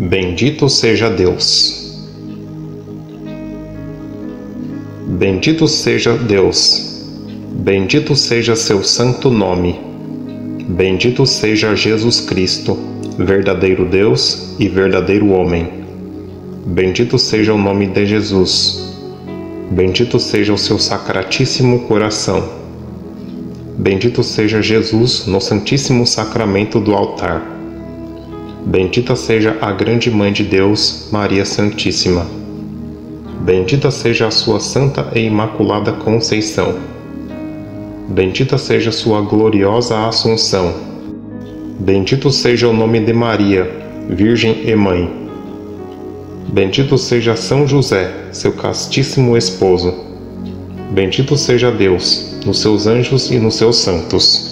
Bendito seja Deus. Bendito seja Deus. Bendito seja seu santo nome. Bendito seja Jesus Cristo, verdadeiro Deus e verdadeiro homem. Bendito seja o nome de Jesus. Bendito seja o seu sacratíssimo coração. Bendito seja Jesus no santíssimo sacramento do altar. Bendita seja a grande Mãe de Deus, Maria Santíssima. Bendita seja a sua santa e imaculada Conceição. Bendita seja sua gloriosa Assunção. Bendito seja o nome de Maria, Virgem e Mãe. Bendito seja São José, seu castíssimo esposo. Bendito seja Deus, nos seus anjos e nos seus santos.